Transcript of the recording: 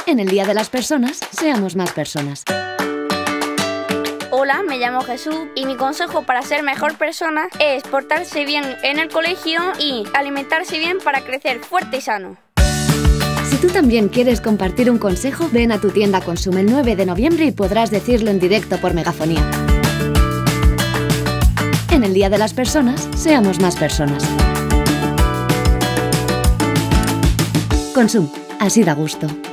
En el Día de las Personas, seamos más personas. Hola, me llamo Jesús y mi consejo para ser mejor persona es portarse bien en el colegio y alimentarse bien para crecer fuerte y sano. Si tú también quieres compartir un consejo, ven a tu tienda Consum el 9 de noviembre y podrás decirlo en directo por megafonía. En el Día de las Personas, seamos más personas. Consum, así da gusto.